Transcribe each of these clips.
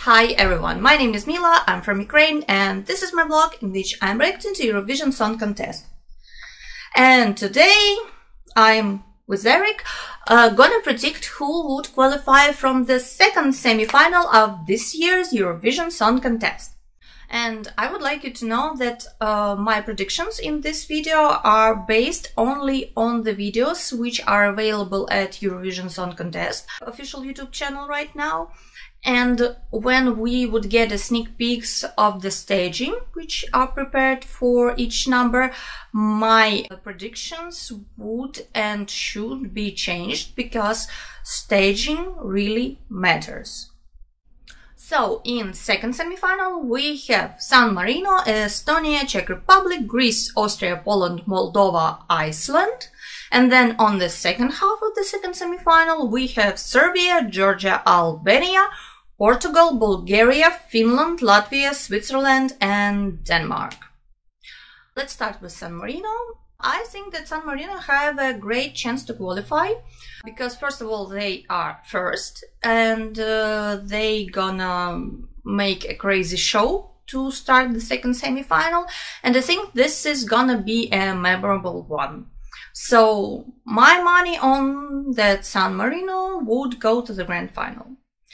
Hi everyone, my name is Mila, I'm from Ukraine, and this is my blog in which I'm reacting to Eurovision Song Contest. And today I'm with Eric gonna predict who would qualify from the second semi-final of this year's Eurovision Song Contest. And I would like you to know that my predictions in this video are based only on the videos which are available at Eurovision Song Contest official YouTube channel right now. And when we would get a sneak peeks of the staging, which are prepared for each number, my predictions would and should be changed because staging really matters. So, in second semi-final, we have San Marino, Estonia, Czech Republic, Greece, Austria, Poland, Moldova, Iceland. And then on the second half of the second semi-final, we have Serbia, Georgia, Albania, Portugal, Bulgaria, Finland, Latvia, Switzerland, and Denmark. Let's start with San Marino. I think that San Marino have a great chance to qualify because first of all they are first and they gonna make a crazy show to start the second semi-final, and I think this is gonna be a memorable one. So my money on that San Marino would go to the grand final.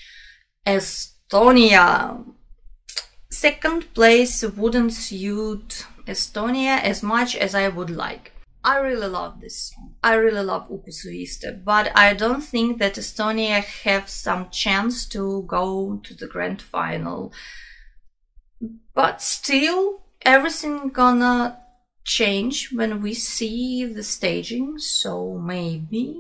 Estonia. Second place wouldn't suit Estonia as much as I would like. I really love this song. I really love Upusuviste, but I don't think that Estonia have some chance to go to the grand final. But still, everything gonna change when we see the staging, so maybe.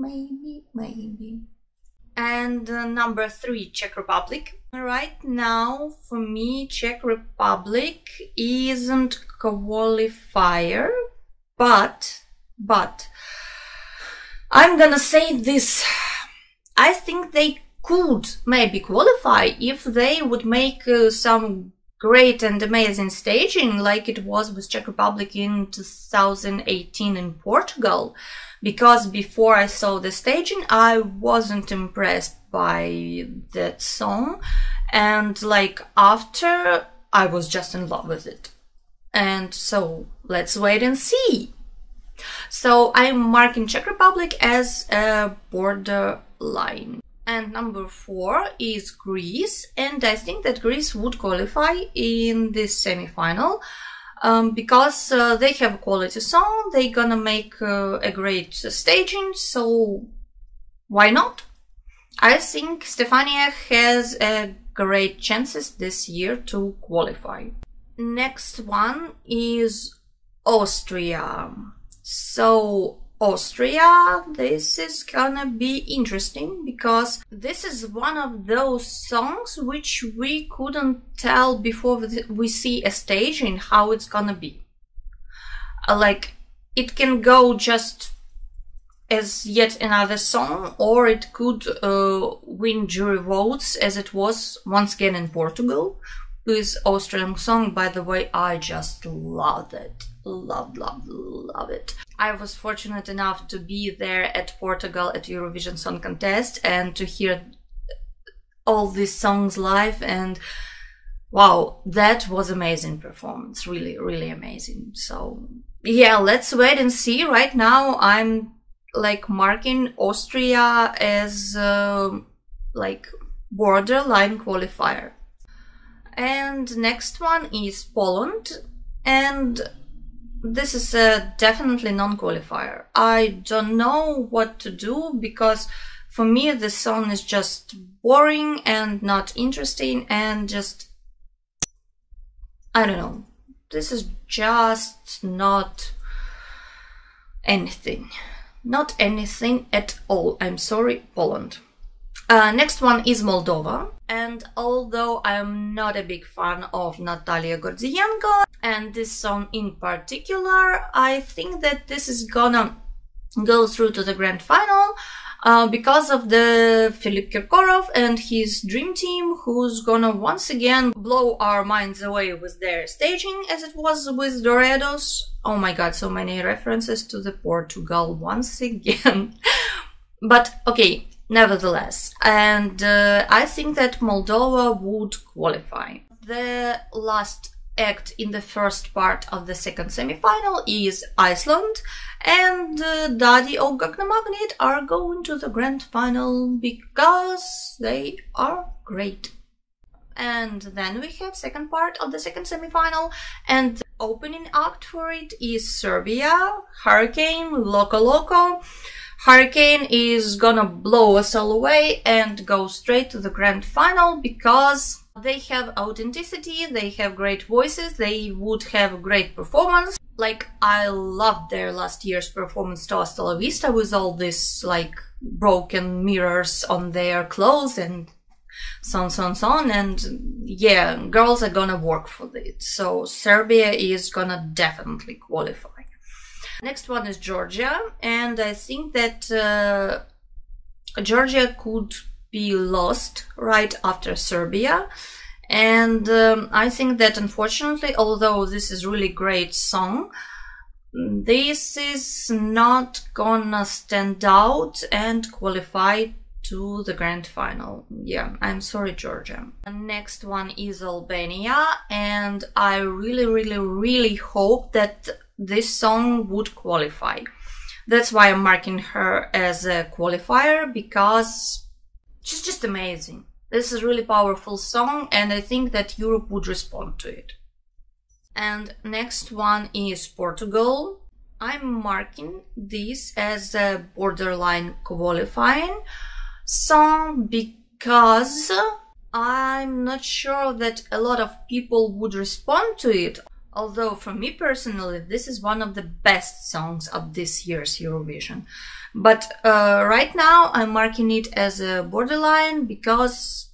And number 3, Czech Republic. Right now, for me, Czech Republic isn't qualifier, but I'm gonna say this. I think they could maybe qualify if they would make some great and amazing staging like it was with Czech Republic in 2018 in Portugal. Because before I saw the staging, I wasn't impressed by that song. And like after, I was just in love with it. And so let's wait and see. So I'm marking Czech Republic as a borderline. And number 4 is Greece. And I think that Greece would qualify in this semi-final. Because they have a quality song, they're gonna make a great staging, so why not? I think Stefania has a great chances this year to qualify. Next one is Austria. So Austria, this is gonna be interesting because this is one of those songs which we couldn't tell before we see a staging how it's gonna be. Like, it can go just as yet another song, or it could win jury votes as it was once again in Portugal with Austrian song. By the way, I just loved it. Love it. I was fortunate enough to be there at Portugal at Eurovision Song Contest and to hear all these songs live, and wow, that was amazing performance, really amazing. So yeah, let's wait and see. Right now I'm like marking Austria as like borderline qualifier. And next one is Poland, and this is a definitely non-qualifier. I don't know what to do because for me this song is just boring and not interesting and just, I don't know. This is just not anything. Not anything at all. I'm sorry, Poland. Next one is Moldova, and although I'm not a big fan of Natalia Gordienko and this song in particular, I think that this is gonna go through to the grand final because of the Filip Kirkorov and his dream team, who's gonna once again blow our minds away with their staging as it was with Dorados. Oh my god, so many references to the Portugal once again. But okay, nevertheless. And I think that Moldova would qualify. The last act in the first part of the second semi-final is Iceland, and Daddy or Magnet are going to the grand final because they are great. And then we have second part of the second semi-final, and the opening act for it is Serbia, Hurricane, Loco Loco. Hurricane is gonna blow us all away and go straight to the grand final because they have authenticity, they have great voices, they would have a great performance. Like, I loved their last year's performance to Hasta La Vista with all this, like, broken mirrors on their clothes and so on. And yeah, girls are gonna work for it. So Serbia is gonna definitely qualify. Next one is Georgia, and I think that Georgia could be lost right after Serbia. And I think that unfortunately, although this is really great song, this is not gonna stand out and qualify to the grand final. Yeah, I'm sorry, Georgia. The next one is Albania, and I really hope that this song would qualify. That's why I'm marking her as a qualifier, because she's just amazing. This is a really powerful song, and I think that Europe would respond to it. And next one is Portugal. I'm marking this as a borderline qualifying song because I'm not sure that a lot of people would respond to it. Although for me personally, this is one of the best songs of this year's Eurovision. But right now I'm marking it as a borderline because,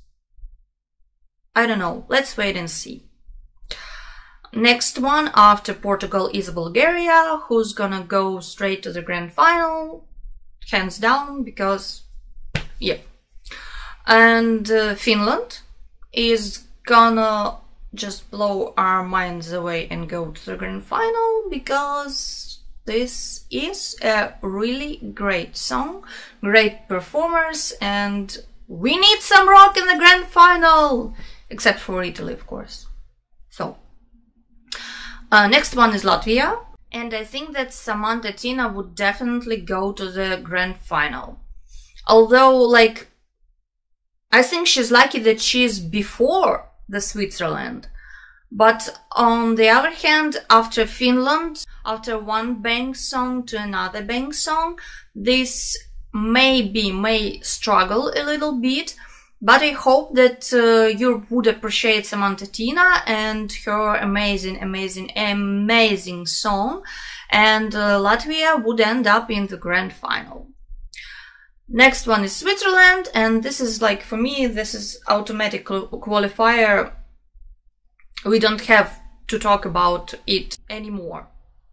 I don't know, let's wait and see. Next one after Portugal is Bulgaria, who's gonna go straight to the grand final, hands down, because, yeah. And Finland is gonna just blow our minds away and go to the grand final because this is a really great song, great performers, and we need some rock in the grand final, except for Italy, of course. So next one is Latvia, and I think that Samantha Tina would definitely go to the grand final. Although, like, I think she's lucky that she's before the Switzerland. But on the other hand, after Finland, after one bang song to another bang song, this may struggle a little bit. But I hope that Europe would appreciate Samantha Tina and her amazing song, and Latvia would end up in the grand final. Next one is Switzerland, and this is, like, for me, this is automatic qualifier. We don't have to talk about it anymore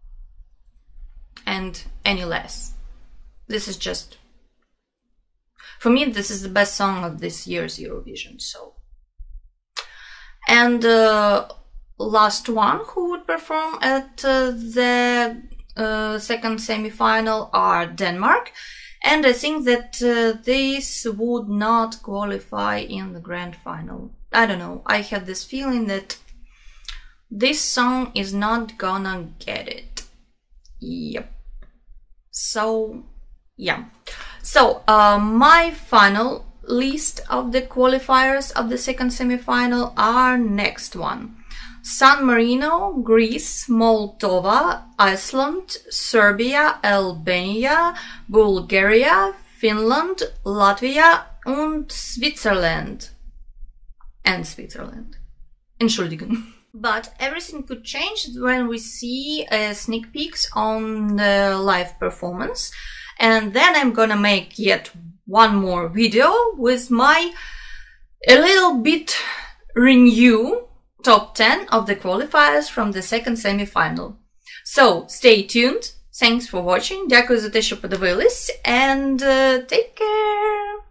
and any less. This is just, for me, this is the best song of this year's Eurovision. So, and last one who would perform at the second semi-final are Denmark. And I think that this would not qualify in the grand final. I don't know, I have this feeling that this song is not gonna get it. Yep. So, yeah. So, my final list of the qualifiers of the second semi-final are next one. San Marino, Greece, Moldova, Iceland, Serbia, Albania, Bulgaria, Finland, Latvia, and Switzerland. Entschuldigung. But everything could change when we see sneak peeks on the live performance. And then I'm gonna make yet one more video with my a little bit renew top 10 of the qualifiers from the second semi-final. So, stay tuned. Thanks for watching. Дякую за те, що подивились. And take care.